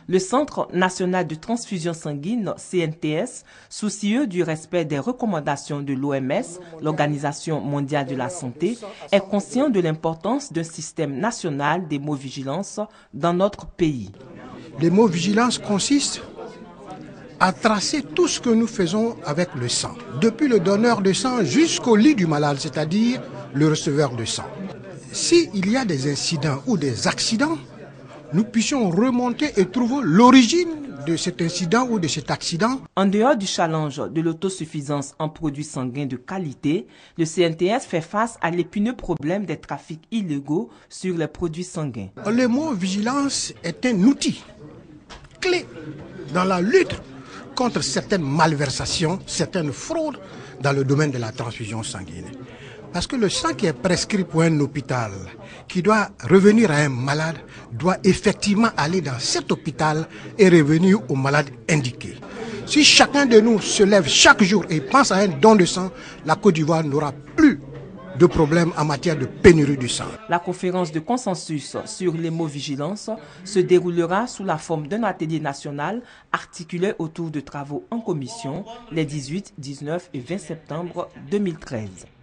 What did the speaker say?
Le Centre national de transfusion sanguine, CNTS, soucieux du respect des recommandations de l'OMS, l'Organisation mondiale de la santé, est conscient de l'importance d'un système national d'hémovigilance dans notre pays. L'hémovigilance consiste à tracer tout ce que nous faisons avec le sang, depuis le donneur de sang jusqu'au lit du malade, c'est-à-dire le receveur de sang. S'il y a des incidents ou des accidents, nous puissions remonter et trouver l'origine de cet incident ou de cet accident. En dehors du challenge de l'autosuffisance en produits sanguins de qualité, le CNTS fait face à l'épineux problème des trafics illégaux sur les produits sanguins. L'hémovigilance est un outil clé dans la lutte contre certaines malversations, certaines fraudes dans le domaine de la transfusion sanguine. Parce que le sang qui est prescrit pour un hôpital, qui doit revenir à un malade, doit effectivement aller dans cet hôpital et revenir au malade indiqué. Si chacun de nous se lève chaque jour et pense à un don de sang, la Côte d'Ivoire n'aura plus de problèmes en matière de pénurie du sang. La conférence de consensus sur l'hémovigilance se déroulera sous la forme d'un atelier national articulé autour de travaux en commission les 18, 19 et 20 septembre 2013.